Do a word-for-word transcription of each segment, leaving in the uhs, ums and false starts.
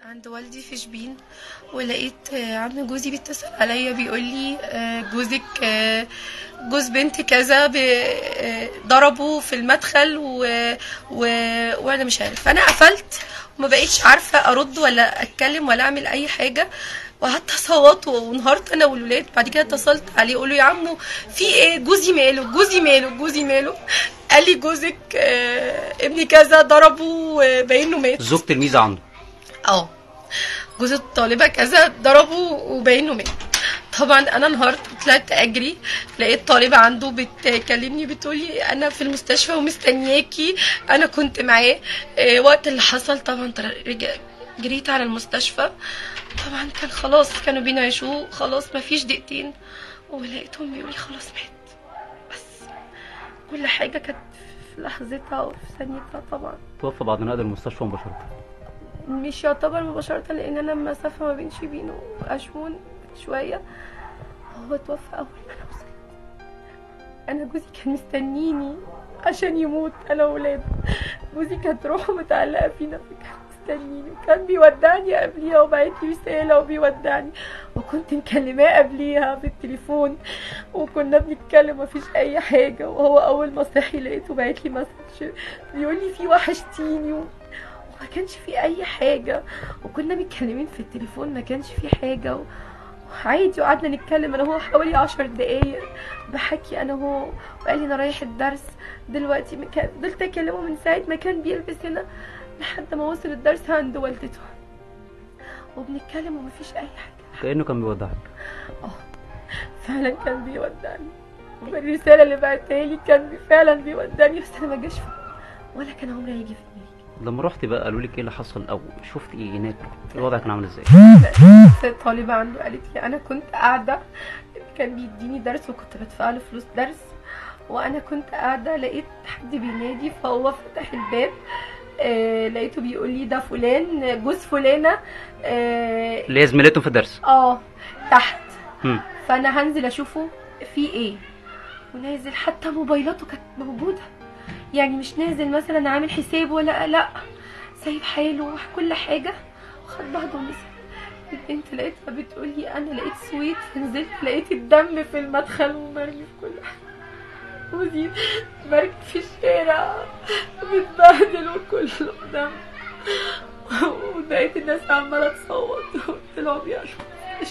عند والدي في شبين، ولقيت عم جوزي بيتصل عليا بيقول لي جوزك جوز بنت كذا ضربه في المدخل و... و... وانا مش عارف. فانا قفلت وما بقيتش عارفه ارد ولا اتكلم ولا اعمل اي حاجه، وقعدت اصوت وانهارت انا والولاد. بعد كده اتصلت عليه اقول له يا عمو في ايه، جوزي ماله جوزي ماله جوزي ماله قال لي جوزك آه ابني كذا ضربه وباين له مات. زوج تلميذه عنده؟ اه جوز الطالبه كذا ضربه وباين له مات. طبعا انا انهارت، طلعت اجري لقيت طالبه عنده بتكلمني بتقولي انا في المستشفى ومستنياكي، انا كنت معاه آه وقت اللي حصل. طبعا جريت على المستشفى، طبعا كان خلاص كانوا بينعشوه خلاص ما فيش دقيقتين، ولقيتهم بيقولي خلاص مات. بس كل حاجه كانت في لحظتها وفي ثانيتها. طبعا توفى بعد نقل المستشفى مباشره؟ مش يعتبر مباشره، لان انا المسافه ما بين شبين واشمون شويه. هو توفى اول ما انا وصلت. انا جوزي كان مستنيني عشان يموت انا وولاده. جوزي كانت روحه متعلقه فينا، فكان مستنيني وكان بيودعني قبليها وبعت لي رساله وبيودعني، وكنت مكلماه قبليها بالتليفون وكنا بنتكلم مفيش اي حاجه. وهو اول ما صحي لقيته بعت لي مسج بيقول لي في وحشتيني، وما كانش في اي حاجه، وكنا متكلمين في التليفون ما كانش في حاجه و... عادي. وقعدنا نتكلم انا وهو حوالي عشر دقايق بحكي انا وهو، وقال لي انا رايح الدرس دلوقتي. فضلت اكلمه من ساعه ما كان بيلبس هنا لحد ما وصل الدرس عند والدته، وبنتكلم ومفيش اي حاجه. كانه كان بيودعك؟ اه فعلا كان بيودعني، والرساله اللي بعتها لي كان فعلا بيودعني، بس انا ما جاش ولا كان عمري هيجي في دماغي. لما رحت بقى قالوا لك ايه اللي حصل او شفت ايه هناك؟ الوضع كان عامل ازاي؟ الطالبه عنده قالت لي انا كنت قاعده، كان بيديني درس وكنت بدفع له فلوس درس، وانا كنت قاعده لقيت حد بينادي، فهو فتح الباب آه لقيته بيقول لي ده فلان جوز فلانه آه اللي هي زميلته في الدرس اه تحت. هم. فانا هنزل اشوفه في ايه، ونازل حتى موبايلاته كانت موجوده، يعني مش نازل مثلا عامل حساب ولا لا، سايب حاله كل حاجه وخد بعضه ونزل. البنت لقيتها بتقول لي انا لقيت سويت، فنزلت لقيت الدم في المدخل ومرمي في كل حاجه، وزيد مرمي في الشارع متبهدل وكله دم، وبقيت الناس عماله تصوت وطلعوا بيعشوا.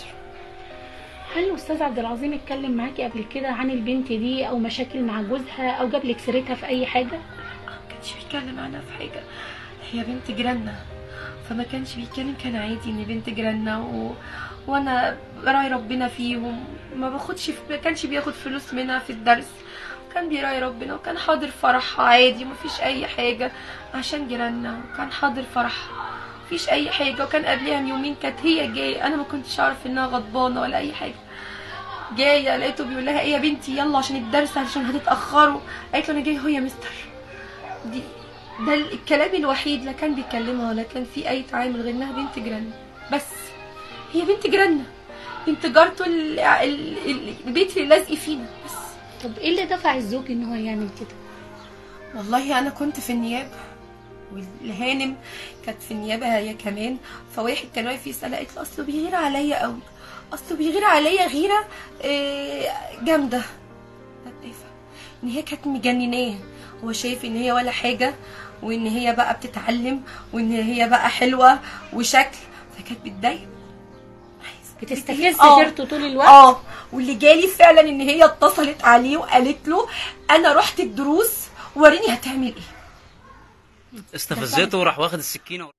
هل الاستاذ عبد العظيم اتكلم معاكي قبل كده عن البنت دي او مشاكل مع جوزها او جاب لك سيرتها في اي حاجه؟ ما كانش بيتكلم عنها في حاجه، هي بنت جيراننا، فما كانش بيتكلم، كان عادي ان بنت جيراننا و... وانا راعي ربنا فيهم، ما باخدش ما كانش بياخد فلوس منها في الدرس، كان بيراعي ربنا وكان حاضر فرحها عادي ومفيش اي حاجه عشان جيراننا، وكان حاضر فرحها مفيش اي حاجه. وكان قبلها يومين كانت هي جايه، انا ما كنتش اعرف انها غضبانه ولا اي حاجه، جايه لقيته بيقول لها ايه يا بنتي يلا عشان الدرس عشان هتتاخروا، قالت له انا جايه هو يا مستر. دي ده الكلام الوحيد، لا كان بيكلمها ولا كان في اي تعامل غير انها بنت جيراننا، بس هي بنت جيراننا، بنت جارته البيت اللي لازق فينا بس. طب ايه اللي دفع الزوج ان هو يعمل كده؟ والله انا كنت في النيابه والهانم كانت في النيابه هي كمان، فواحد كان واقف يسال قالت له اصله بيغير عليا قوي، اصله بيغير عليا غيره إيه جامده. الدافع ان هي كانت مجنناه، هو شايف ان هي ولا حاجه، وان هي بقى بتتعلم وان هي بقى حلوه وشكل، فكانت بتضايق بتستفز سيرته طول الوقت. اه واللي جالي فعلا ان هي اتصلت عليه وقالت له انا رحت الدروس وريني هتعمل ايه. استفزته وراح واخد السكينه